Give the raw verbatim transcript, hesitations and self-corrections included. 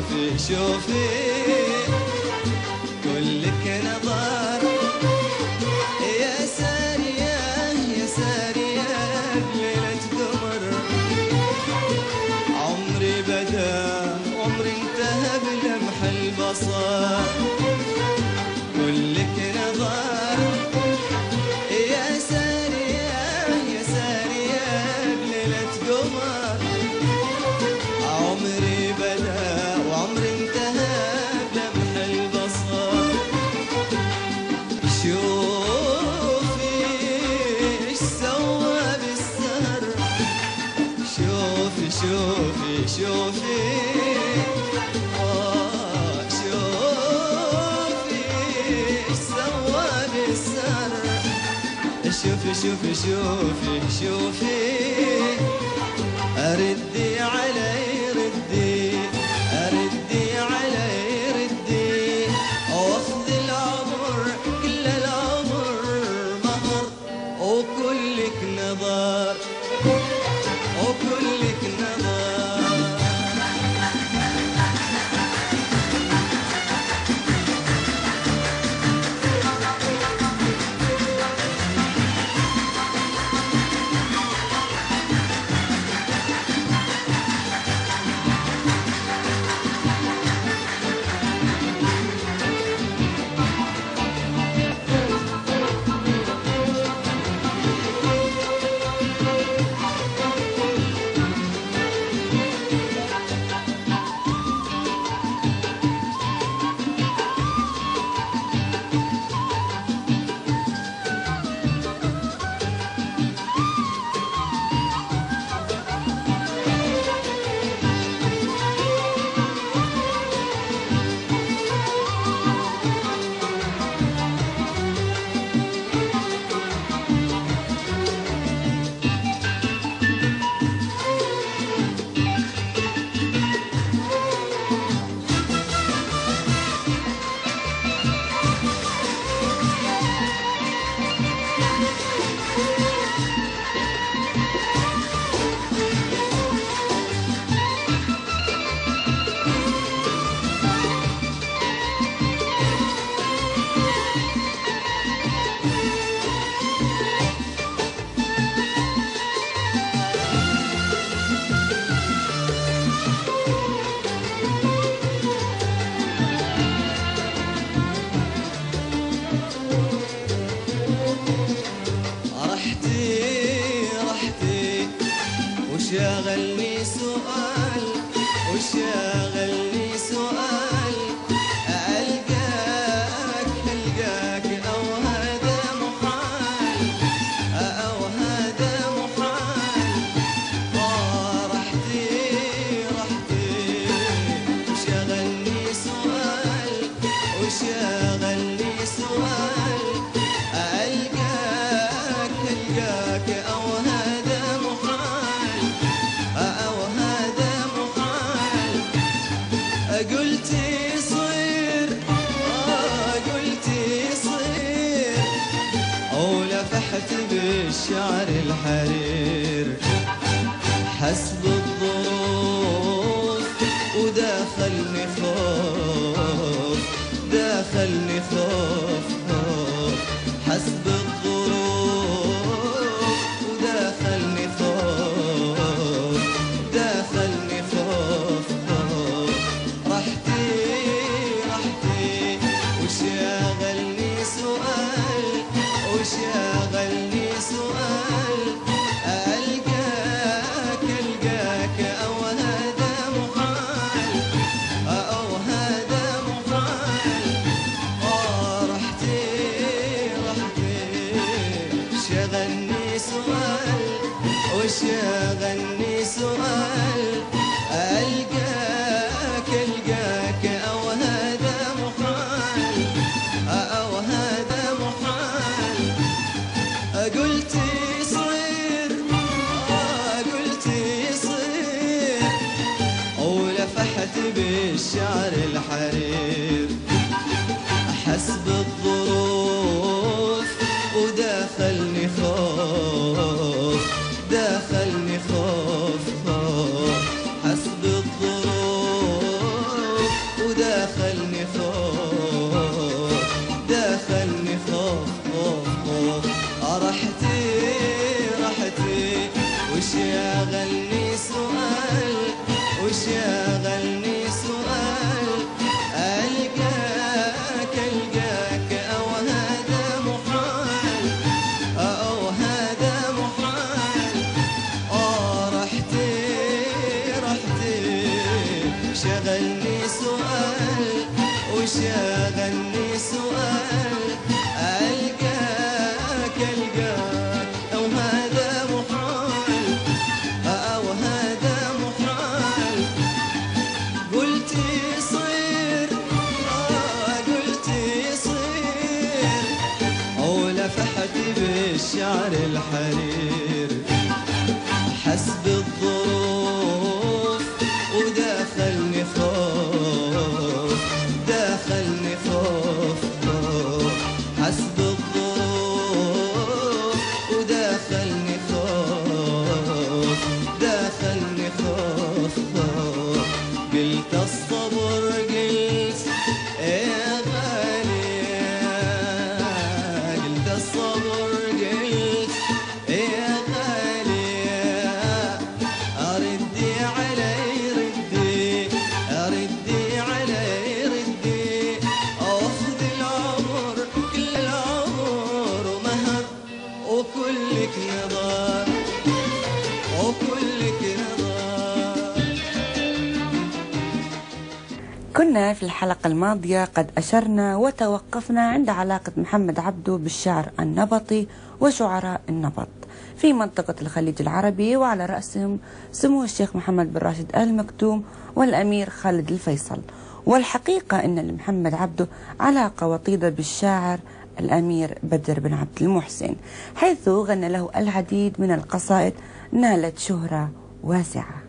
شوفي شوفي كلك نظر يا سارية يا سارية بليلة قمر. عمري بدا عمري انتهى بلمح البصر. كلك نظر يا سارية يا سارية بليلة قمر. عمري بدا وعمري انتهى بلمح البصر. شوفي ايش سوى بالسهر. شوفي شوفي شوفي آه شوفي ايش سوى بالسهر. شوفي شوفي شوفي شوفي ردي علي ردي ردي علي ردي واخذ العمر كل العمر مهر. وكلك نظر وكلك نظر. وشاغلني سؤال وشاغلني سؤال ألقاك ألقاك أو هذا محال أو هذا محال. آه رحتي رحتي وشاغلني سؤال وشاغلني سؤال ألقاك ألقاك أو هذا محال أو هذا محال. قلتي صير آه قلتي صير ولفحت بالشعر الحرير حسب الظروف وداخلني خوف داخلني خوف خوف حسب الظروف وداخلني خوف داخلني خوف خوف. رحتي رحتي وشاغلني سؤال وشاغلني سؤال ألقاك ألقاك أو هذا محال أو هذا محال. آه رحتي رحتي شاغلني سؤال وشاغلني سؤال ألقاك ألقاك أو هذا محال أو هذا محال. قلتي صير آه قلتي صير ولفحت بالشعر الحرير حسب الظروف وداخلني خوف داخلني خوف الشعر الحرير حسب الظروف وداخلني خوف داخلني خوف خوف حسب الظروف وداخلني خوف داخلني خوف خوف قلت الصبر قلت يا غالي قلت الصبر قلت يا غالي أردي علي ردي أردي علي ردي أخذ العمر كل العمر ومهر وكلك نظر وكلك نظر. كنا في الحلقة الماضية قد أشرنا وتوقفنا عند علاقة محمد عبده بالشعر النبطي وشعراء النبط في منطقة الخليج العربي، وعلى رأسهم سمو الشيخ محمد بن راشد آل مكتوم والأمير خالد الفيصل. والحقيقة أن لمحمد عبده علاقة وطيدة بالشاعر الأمير بدر بن عبد المحسن، حيث غنى له العديد من القصائد نالت شهرة واسعة.